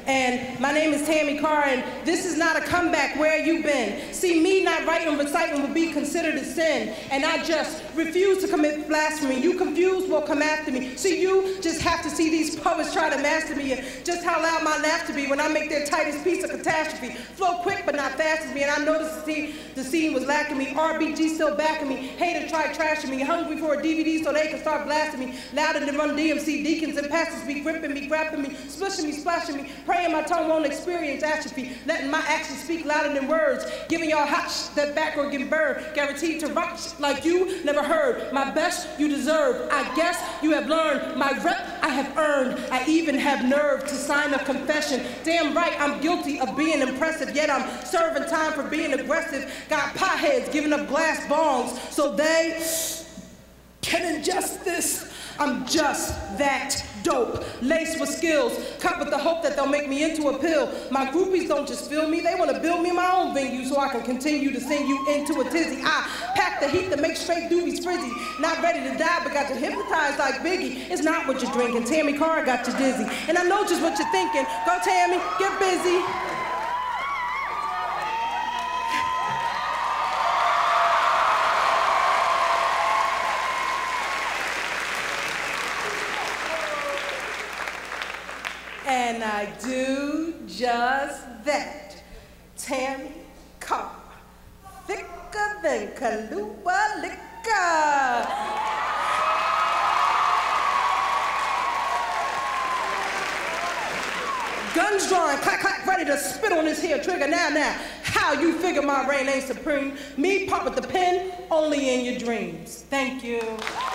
And my name is Tammy Carr, and this is not a comeback. Where you been? See, me not writing, reciting would be considered a sin, and I just refuse to commit blasphemy. You confused will come after me. See, you just have to see these poets try to master me, and just how loud my laughter be when I make their tightest piece of catastrophe. Flow quick but not fast as me, and I noticed the scene was lacking me. RBG still backing me. Haters try trashing me. Hungry for a DVD so they can start blasting me. Louder than Run DMC. Deacons and pastors be gripping me, grabbing me, splishing me, splashing me. Praying my tongue won't experience atrophy. Letting my actions speak louder than words. Giving y'all hot step back or get burned. Guaranteed to rock like you never heard. My best you deserve. I guess you have learned. My rep I have earned. I even have nerve to sign a confession. Damn right I'm guilty of being impressive. Yet I'm serving time for being aggressive. Got potheads giving up glass bongs so they can ingest this. I'm just that dope, laced with skills, cut with the hope that they'll make me into a pill. My groupies don't just feel me, they want to build me my own venue so I can continue to sing you into a tizzy. I pack the heat to make straight doobies frizzy. Not ready to die, but got you hypnotized like Biggie. It's not what you're drinking, Tammy Carr got you dizzy. And I know just what you're thinking. Go Tammy, get busy. And I do just that. Tammy Carr, thicker than Kahlua liquor. Guns drawn, clack, clack, ready to spit on this here trigger. Now, how you figure my reign ain't supreme? Me pop with the pen, only in your dreams. Thank you.